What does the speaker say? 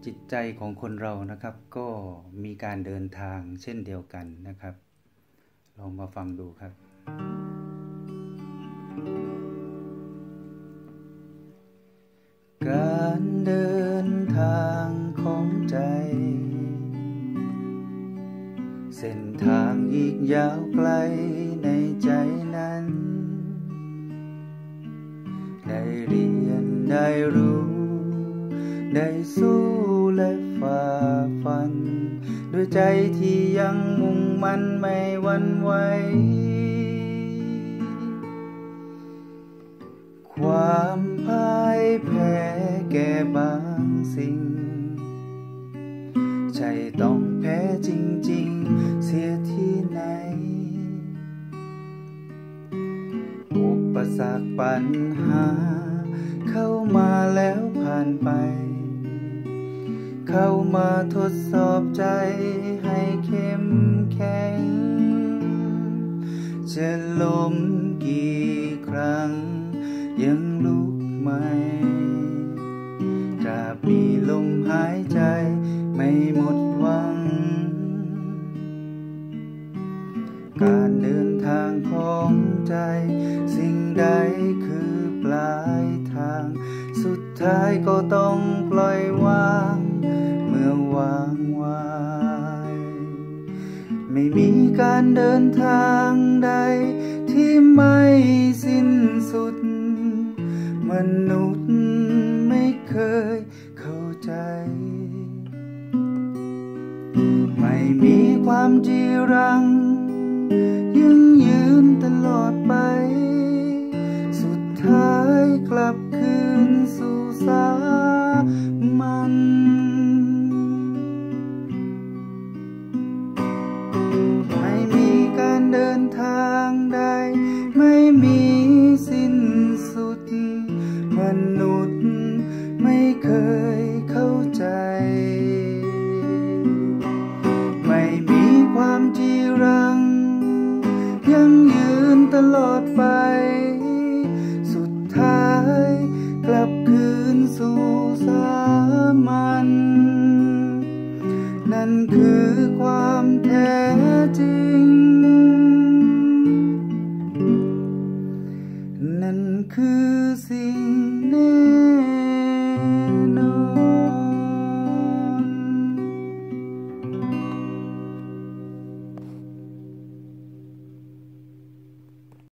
จิตใจของคนเรานะครับก็มีการเดินทางเช่นเดียวกันนะครับลองมาฟังดูครับการเดินทางของใจเส้นทางอีกยาวไกลในใจนั้นได้เรียนได้รู้ได้สู้และฝ่าฟันด้วยใจที่ยังมุ่งมั่นไม่หวั่นไหวความพ่ายแพ้แก่บางสิ่งใจต้องแพ้จริงๆเสียที่ไหนอุปสรรคปัญหาเข้ามาแล้วผ่านไปเข้ามาทดสอบใจให้เข้มแข็งจะล้มกี่ครั้งยังลุกใหม่ตราบมีลมหายใจไม่หมดหวังการเดินทางของใจสิ่งใดคือปลายทางสุดท้ายก็ต้องปล่อยวางเมื่อวางไว้ไม่มีการเดินทางใดที่ไม่สิ้นสุดมนุษย์ไม่เคยเข้าใจไม่มีความจีรังยังยืนตลอดไปสุดท้ายกลับคืนสู่สามัญไม่มีการเดินทางใดไม่มีสิ้นสุดมนุษย์ไม่เคยเข้าใจไม่มีความจีรังยังยืนตลอดไปสุดท้ายกลับคืนสู่สามัญนั่นคือความแท้จริงนั่นคือสิ่งแน่